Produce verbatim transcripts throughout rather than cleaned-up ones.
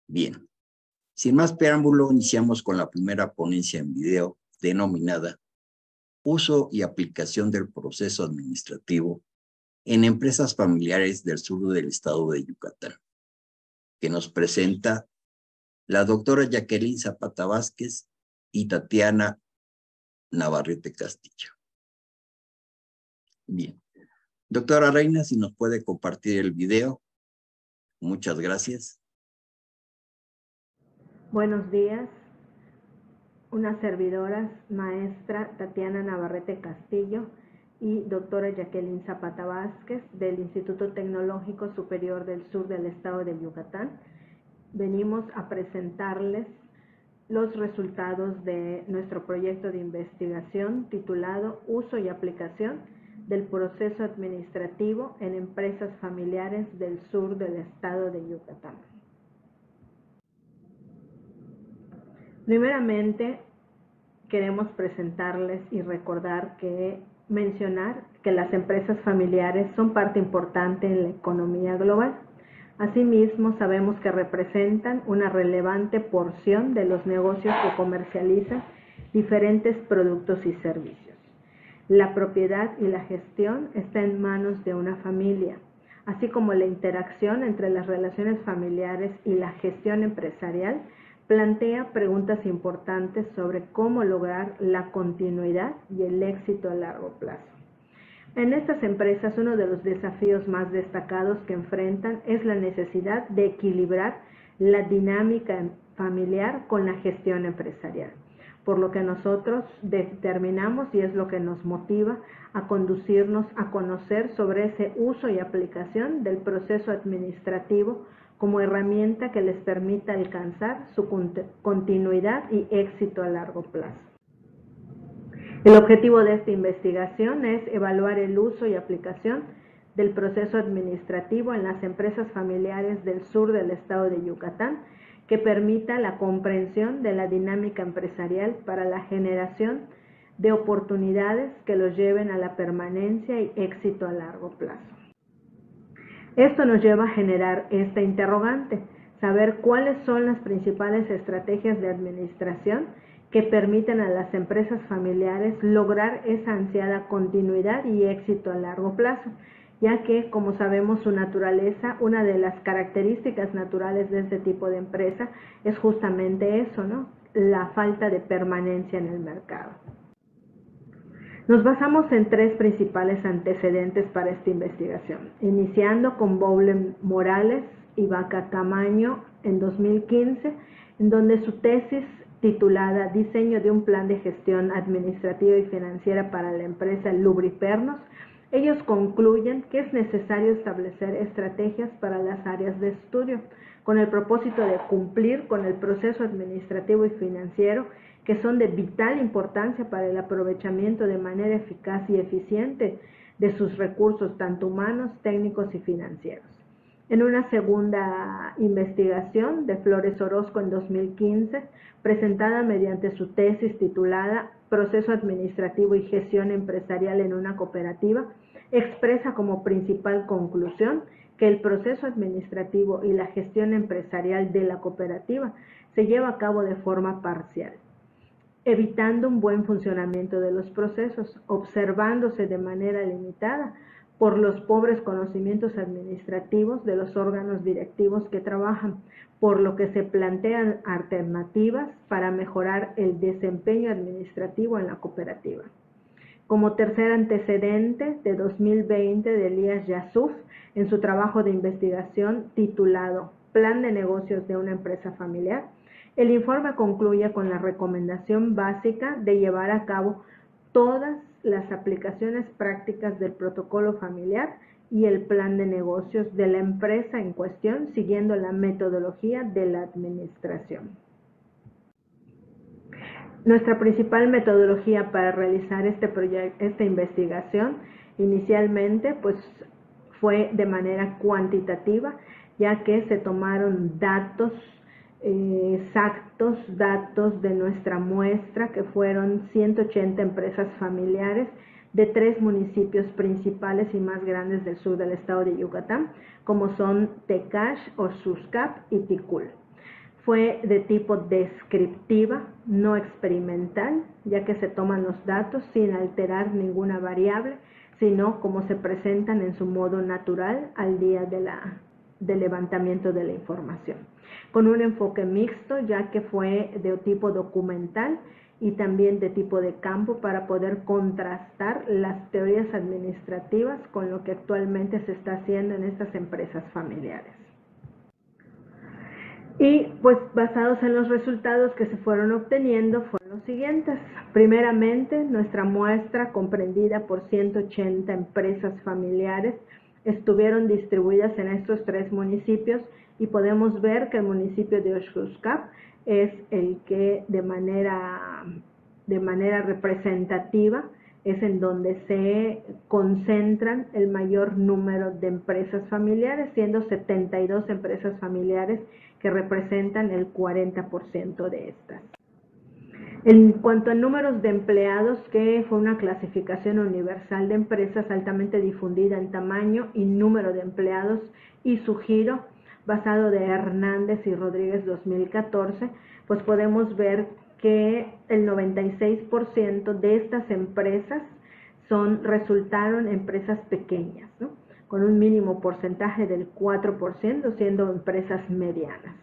Bien, sin más preámbulo, iniciamos con la primera ponencia en video denominada Uso y aplicación del proceso administrativo en empresas familiares del sur del estado de Yucatán, que nos presenta la doctora Jacqueline Zapata Vázquez y Tatiana Navarrete Castillo. Bien, doctora Reina, si nos puede compartir el video. Muchas gracias. Buenos días. Unas servidoras, maestra Tatiana Navarrete Castillo y doctora Jacqueline Zapata Vázquez del Instituto Tecnológico Superior del Sur del Estado de Yucatán. Venimos a presentarles los resultados de nuestro proyecto de investigación titulado Uso y aplicación del proceso administrativo en empresas familiares del sur del Estado de Yucatán. Primeramente, queremos presentarles y recordar que mencionar que las empresas familiares son parte importante en la economía global. Asimismo, sabemos que representan una relevante porción de los negocios que comercializan diferentes productos y servicios. La propiedad y la gestión está en manos de una familia, así como la interacción entre las relaciones familiares y la gestión empresarial plantea preguntas importantes sobre cómo lograr la continuidad y el éxito a largo plazo. En estas empresas, uno de los desafíos más destacados que enfrentan es la necesidad de equilibrar la dinámica familiar con la gestión empresarial, por lo que nosotros determinamos y es lo que nos motiva a conducirnos a conocer sobre ese uso y aplicación del proceso administrativo como herramienta que les permita alcanzar su continuidad y éxito a largo plazo. El objetivo de esta investigación es evaluar el uso y aplicación del proceso administrativo en las empresas familiares del sur del estado de Yucatán, que permita la comprensión de la dinámica empresarial para la generación de oportunidades que los lleven a la permanencia y éxito a largo plazo. Esto nos lleva a generar esta interrogante, saber cuáles son las principales estrategias de administración que permiten a las empresas familiares lograr esa ansiada continuidad y éxito a largo plazo, ya que, como sabemos, su naturaleza, una de las características naturales de este tipo de empresa es justamente eso, ¿no? La falta de permanencia en el mercado. Nos basamos en tres principales antecedentes para esta investigación, iniciando con Bowlen Morales y Vaca Camaño en dos mil quince, en donde su tesis titulada Diseño de un plan de gestión administrativa y financiera para la empresa Lubripernos, ellos concluyen que es necesario establecer estrategias para las áreas de estudio, con el propósito de cumplir con el proceso administrativo y financiero que son de vital importancia para el aprovechamiento de manera eficaz y eficiente de sus recursos, tanto humanos, técnicos y financieros. En una segunda investigación de Flores Orozco en dos mil quince, presentada mediante su tesis titulada Proceso Administrativo y Gestión Empresarial en una Cooperativa, expresa como principal conclusión que el proceso administrativo y la gestión empresarial de la cooperativa se lleva a cabo de forma parcial, evitando un buen funcionamiento de los procesos, observándose de manera limitada por los pobres conocimientos administrativos de los órganos directivos que trabajan, por lo que se plantean alternativas para mejorar el desempeño administrativo en la cooperativa. Como tercer antecedente, de dos mil veinte, de Elías Yasuf, en su trabajo de investigación titulado Plan de negocios de una empresa familiar, el informe concluye con la recomendación básica de llevar a cabo todas las aplicaciones prácticas del protocolo familiar y el plan de negocios de la empresa en cuestión, siguiendo la metodología de la administración. Nuestra principal metodología para realizar este proyecto, esta investigación, inicialmente pues fue de manera cuantitativa, ya que se tomaron datos eh, exactos, datos de nuestra muestra, que fueron ciento ochenta empresas familiares de tres municipios principales y más grandes del sur del estado de Yucatán, como son Tecash, Oxuscap y Ticul. fue de tipo descriptiva, no experimental, ya que se toman los datos sin alterar ninguna variable, sino como se presentan en su modo natural al día de la, del levantamiento de la información. Con un enfoque mixto, ya que fue de tipo documental y también de tipo de campo para poder contrastar las teorías administrativas con lo que actualmente se está haciendo en estas empresas familiares. Y pues basados en los resultados que se fueron obteniendo fueron los siguientes. Primeramente, nuestra muestra comprendida por ciento ochenta empresas familiares estuvieron distribuidas en estos tres municipios y podemos ver que el municipio de Oxuscap es el que de manera, de manera representativa es en donde se concentran el mayor número de empresas familiares, siendo setenta y dos empresas familiares que representan el cuarenta por ciento de estas. En cuanto a números de empleados, que fue una clasificación universal de empresas altamente difundida en tamaño y número de empleados y su giro, basado de Hernández y Rodríguez dos mil catorce, pues podemos ver que el noventa y seis por ciento de estas empresas son, resultaron empresas pequeñas, ¿no?, con un mínimo porcentaje del cuatro por ciento siendo empresas medianas.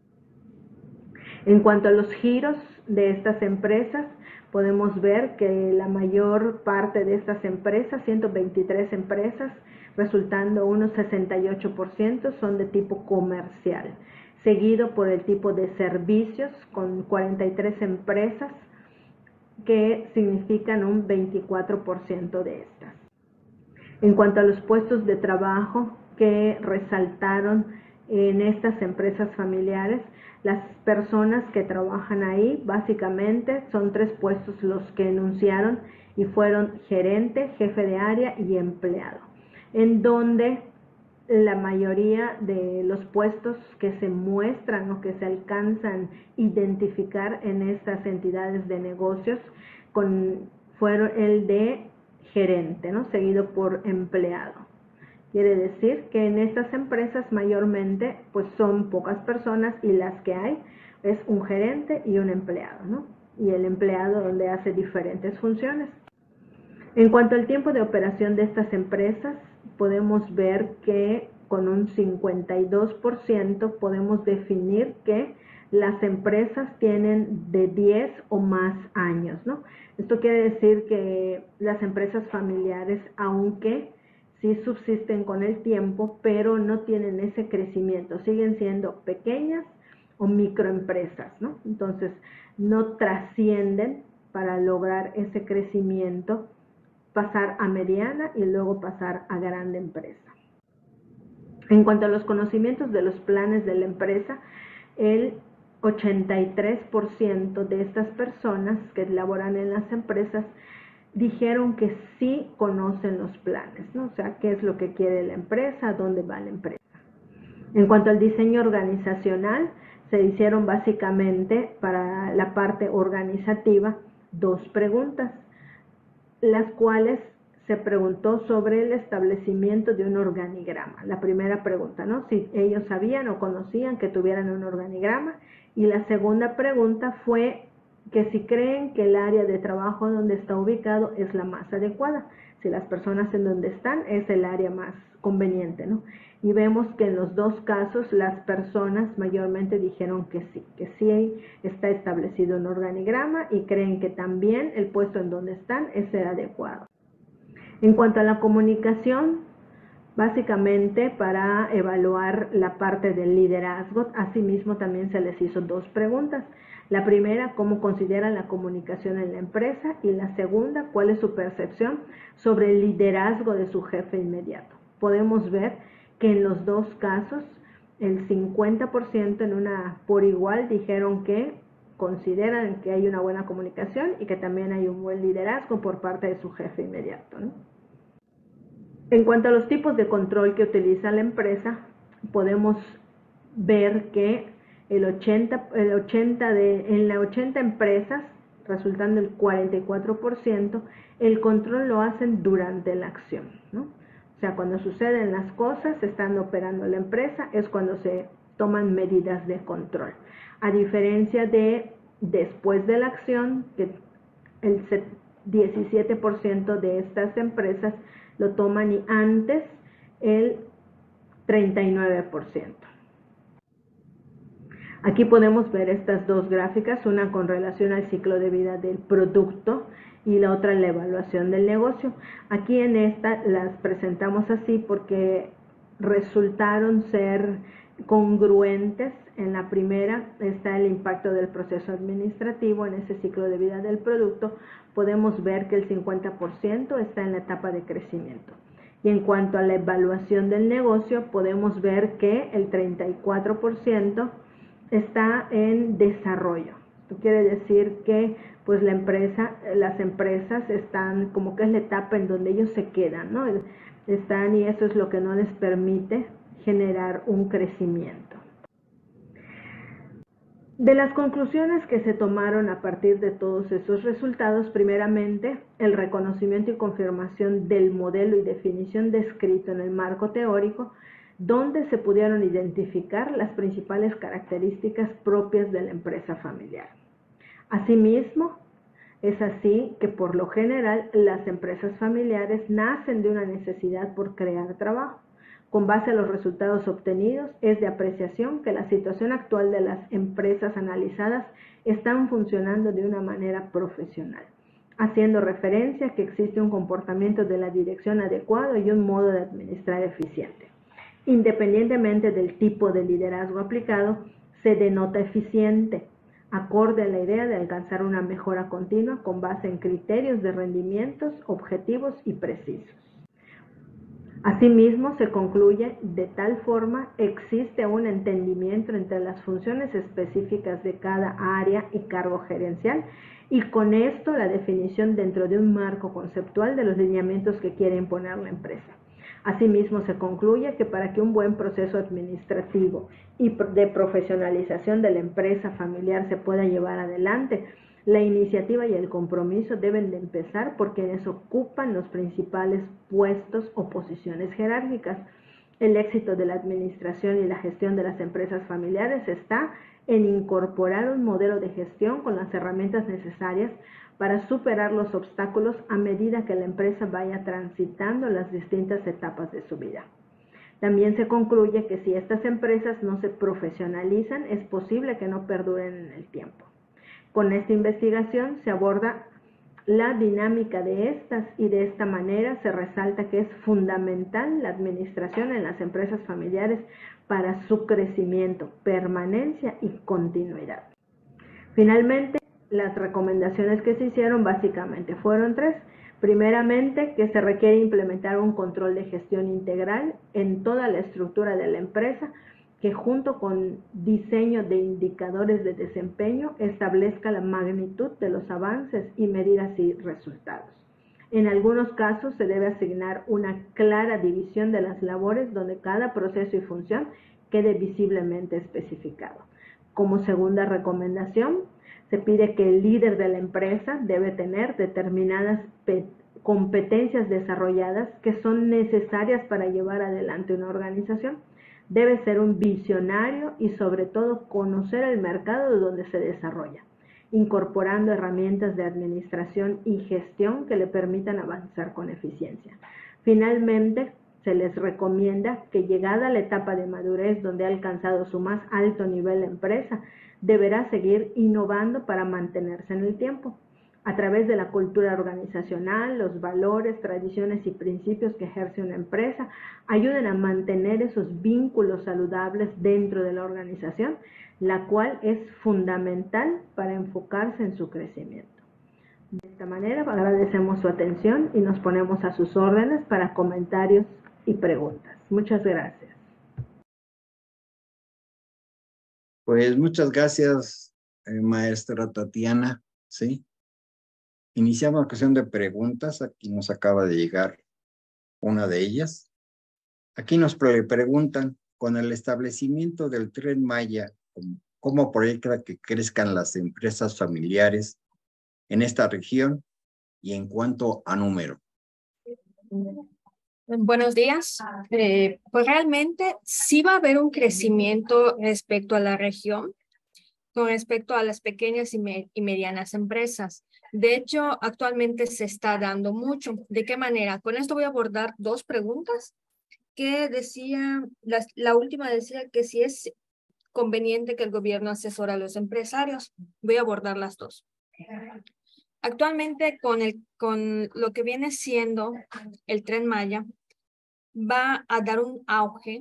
En cuanto a los giros de estas empresas, podemos ver que la mayor parte de estas empresas, ciento veintitrés empresas, resultando unos sesenta y ocho por ciento, son de tipo comercial, seguido por el tipo de servicios con cuarenta y tres empresas que significan un veinticuatro por ciento de estas. En cuanto a los puestos de trabajo que resaltaron en estas empresas familiares, las personas que trabajan ahí básicamente son tres puestos los que enunciaron y fueron gerente, jefe de área y empleado, en donde la mayoría de los puestos que se muestran o que se alcanzan a identificar en estas entidades de negocios con, fueron el de gerente, ¿no?, seguido por empleado. Quiere decir que en estas empresas mayormente pues son pocas personas y las que hay es un gerente y un empleado, ¿no?, y el empleado donde hace diferentes funciones. En cuanto al tiempo de operación de estas empresas, podemos ver que con un cincuenta y dos por ciento podemos definir que las empresas tienen de diez o más años, ¿no? Esto quiere decir que las empresas familiares, aunque sí subsisten con el tiempo, pero no tienen ese crecimiento, siguen siendo pequeñas o microempresas, ¿no? Entonces, no trascienden para lograr ese crecimiento, pasar a mediana y luego pasar a grande empresa. En cuanto a los conocimientos de los planes de la empresa, el ochenta y tres por ciento de estas personas que laboran en las empresas dijeron que sí conocen los planes, ¿no? O sea, qué es lo que quiere la empresa, dónde va la empresa. En cuanto al diseño organizacional, se hicieron básicamente para la parte organizativa dos preguntas, las cuales se preguntó sobre el establecimiento de un organigrama. La primera pregunta, ¿no?, si ellos sabían o conocían que tuvieran un organigrama, y la segunda pregunta fue que si creen que el área de trabajo donde está ubicado es la más adecuada, si las personas en donde están es el área más conveniente, ¿no? Y vemos que en los dos casos las personas mayormente dijeron que sí, que sí está establecido un organigrama y creen que también el puesto en donde están es el adecuado. En cuanto a la comunicación, básicamente para evaluar la parte del liderazgo, asimismo también se les hizo dos preguntas. La primera, cómo consideran la comunicación en la empresa, y la segunda, cuál es su percepción sobre el liderazgo de su jefe inmediato. Podemos ver que en los dos casos, el cincuenta por ciento en una por igual dijeron que consideran que hay una buena comunicación y que también hay un buen liderazgo por parte de su jefe inmediato, ¿no? En cuanto a los tipos de control que utiliza la empresa, podemos ver que el ochenta, el ochenta de, en las ochenta empresas, resultando el cuarenta y cuatro por ciento, el control lo hacen durante la acción, ¿no? O sea, cuando suceden las cosas, estando operando la empresa, es cuando se toman medidas de control. a diferencia de después de la acción, que el diecisiete por ciento de estas empresas lo toman y antes el treinta y nueve por ciento. Aquí podemos ver estas dos gráficas, una con relación al ciclo de vida del producto y la otra la evaluación del negocio. Aquí en esta las presentamos así porque resultaron ser congruentes. En la primera está el impacto del proceso administrativo en ese ciclo de vida del producto. Podemos ver que el cincuenta por ciento está en la etapa de crecimiento. Y en cuanto a la evaluación del negocio, podemos ver que el treinta y cuatro por ciento está en desarrollo. Esto quiere decir que pues la empresa, las empresas están como que es la etapa en donde ellos se quedan, ¿no? Están, y eso es lo que no les permite generar un crecimiento. De las conclusiones que se tomaron a partir de todos esos resultados, primeramente, el reconocimiento y confirmación del modelo y definición descrito en el marco teórico, donde se pudieron identificar las principales características propias de la empresa familiar. Asimismo, es así que por lo general las empresas familiares nacen de una necesidad por crear trabajo. Con base a los resultados obtenidos, es de apreciación que la situación actual de las empresas analizadas están funcionando de una manera profesional, haciendo referencia a que existe un comportamiento de la dirección adecuado y un modo de administrar eficiente. Independientemente del tipo de liderazgo aplicado, se denota eficiente, acorde a la idea de alcanzar una mejora continua con base en criterios de rendimientos objetivos y precisos. Asimismo, se concluye de tal forma existe un entendimiento entre las funciones específicas de cada área y cargo gerencial y con esto la definición dentro de un marco conceptual de los lineamientos que quiere imponer la empresa. Asimismo, se concluye que para que un buen proceso administrativo y de profesionalización de la empresa familiar se pueda llevar adelante, la iniciativa y el compromiso deben de empezar por quienes ocupan los principales puestos o posiciones jerárquicas. El éxito de la administración y la gestión de las empresas familiares está en incorporar un modelo de gestión con las herramientas necesarias para superar los obstáculos a medida que la empresa vaya transitando las distintas etapas de su vida. También se concluye que si estas empresas no se profesionalizan, es posible que no perduren en el tiempo. Con esta investigación se aborda la dinámica de estas y de esta manera se resalta que es fundamental la administración en las empresas familiares para su crecimiento, permanencia y continuidad. Finalmente, las recomendaciones que se hicieron básicamente fueron tres. Primeramente, que se requiere implementar un control de gestión integral en toda la estructura de la empresa, que junto con diseño de indicadores de desempeño establezca la magnitud de los avances y medir así resultados. En algunos casos se debe asignar una clara división de las labores donde cada proceso y función quede visiblemente especificado. Como segunda recomendación, se pide que el líder de la empresa debe tener determinadas competencias desarrolladas que son necesarias para llevar adelante una organización. Debe ser un visionario y sobre todo conocer el mercado donde se desarrolla, incorporando herramientas de administración y gestión que le permitan avanzar con eficiencia. Finalmente, se les recomienda que llegada la etapa de madurez donde ha alcanzado su más alto nivel la empresa, deberá seguir innovando para mantenerse en el tiempo. A través de la cultura organizacional, los valores, tradiciones y principios que ejerce una empresa ayudan a mantener esos vínculos saludables dentro de la organización, la cual es fundamental para enfocarse en su crecimiento. De esta manera agradecemos su atención y nos ponemos a sus órdenes para comentarios y preguntas. Muchas gracias. Pues muchas gracias, eh, maestra Tatiana, ¿sí? Iniciamos la sesión de preguntas. Aquí nos acaba de llegar una de ellas. Aquí nos pre preguntan, con el establecimiento del Tren Maya, ¿cómo proyecta que crezcan las empresas familiares en esta región y en cuanto a número? Buenos días. Eh, pues realmente sí va a haber un crecimiento respecto a la región, con respecto a las pequeñas y, me, y medianas empresas. De hecho, actualmente se está dando mucho. ¿De qué manera? Con esto voy a abordar dos preguntas que decía, la, la última decía que si es conveniente que el gobierno asesore a los empresarios. Voy a abordar las dos. Actualmente con, el, con lo que viene siendo el Tren Maya, va a dar un auge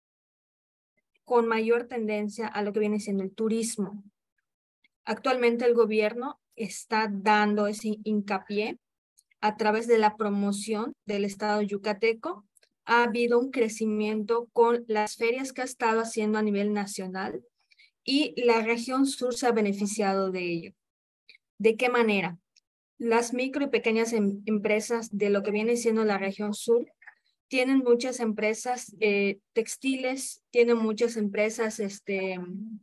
con mayor tendencia a lo que viene siendo el turismo. Actualmente el gobierno está dando ese hincapié a través de la promoción del estado yucateco. Ha habido un crecimiento con las ferias que ha estado haciendo a nivel nacional y la región sur se ha beneficiado de ello. ¿De qué manera? Las micro y pequeñas em empresas de lo que viene siendo la región sur tienen muchas empresas eh, textiles, tienen muchas empresas este,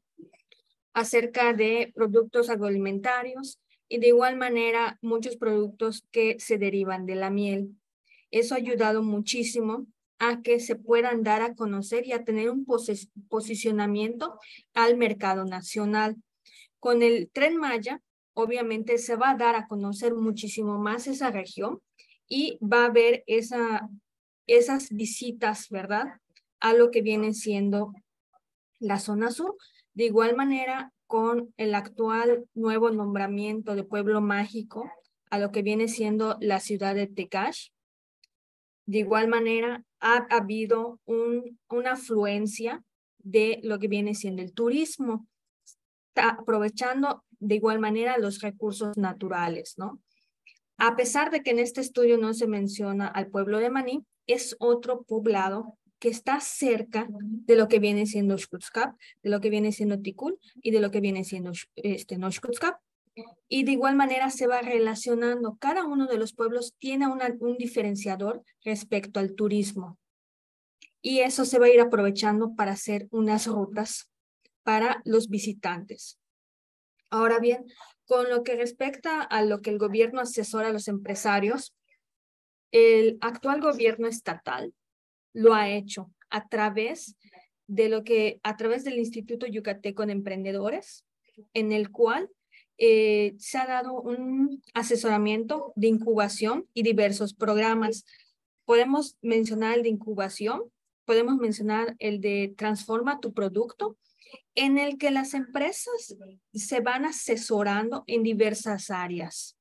acerca de productos agroalimentarios y de igual manera muchos productos que se derivan de la miel. Eso ha ayudado muchísimo a que se puedan dar a conocer y a tener un pos posicionamiento al mercado nacional. Con el Tren Maya, obviamente se va a dar a conocer muchísimo más esa región y va a haber esa, esas visitas, ¿verdad? A lo que viene siendo la zona sur. De igual manera, con el actual nuevo nombramiento de pueblo mágico a lo que viene siendo la ciudad de Tecash, de igual manera ha habido un, una afluencia de lo que viene siendo el turismo, está aprovechando de igual manera los recursos naturales, ¿no? A pesar de que en este estudio no se menciona al pueblo de Maní, es otro poblado que está cerca de lo que viene siendo Xcutzcap, de lo que viene siendo Ticul y de lo que viene siendo este, Noxcutzcap. Y de igual manera se va relacionando. Cada uno de los pueblos tiene una, un diferenciador respecto al turismo. Y eso se va a ir aprovechando para hacer unas rutas para los visitantes. Ahora bien, con lo que respecta a lo que el gobierno asesora a los empresarios, el actual gobierno estatal lo ha hecho a través de lo que, a través del Instituto Yucateco de Emprendedores, en el cual eh, se ha dado un asesoramiento de incubación y diversos programas. Podemos mencionar el de incubación, podemos mencionar el de transforma tu producto, en el que las empresas se van asesorando en diversas áreas,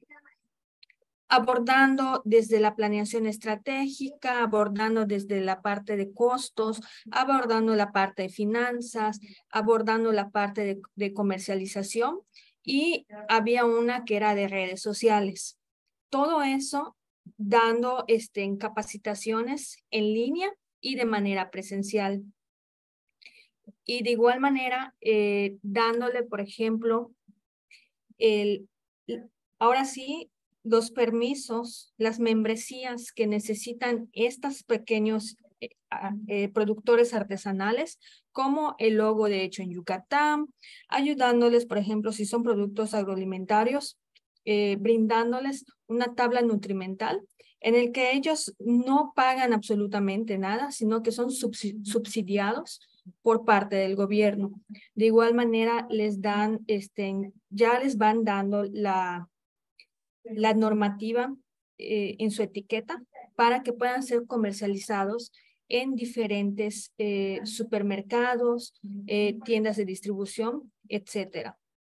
abordando desde la planeación estratégica, abordando desde la parte de costos, abordando la parte de finanzas, abordando la parte de, de comercialización y había una que era de redes sociales. Todo eso dando este, en capacitaciones en línea y de manera presencial. Y de igual manera, eh, dándole, por ejemplo, el, ahora sí, los permisos, las membresías que necesitan estos pequeños eh, eh, productores artesanales, como el logo de hecho en Yucatán, ayudándoles, por ejemplo, si son productos agroalimentarios, eh, brindándoles una tabla nutrimental en el que ellos no pagan absolutamente nada, sino que son subsidiados por parte del gobierno. De igual manera, les dan, este, ya les van dando la, la normativa eh, en su etiqueta para que puedan ser comercializados en diferentes eh, supermercados, eh, tiendas de distribución, etcétera.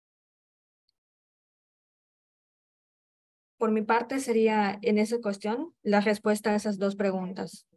Por mi parte sería en esa cuestión la respuesta a esas dos preguntas.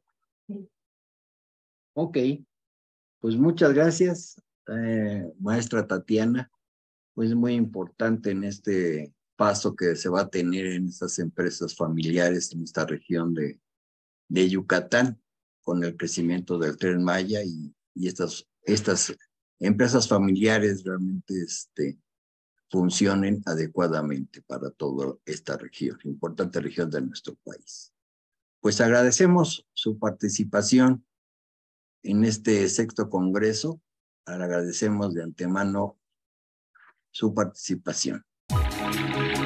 Ok, pues muchas gracias, eh, maestra Tatiana. Pues muy importante en este paso que se va a tener en estas empresas familiares en esta región de, de Yucatán, con el crecimiento del Tren Maya y, y estas, estas empresas familiares realmente este, funcionen adecuadamente para toda esta región, importante región de nuestro país. Pues agradecemos su participación en este sexto congreso. Agradecemos de antemano su participación.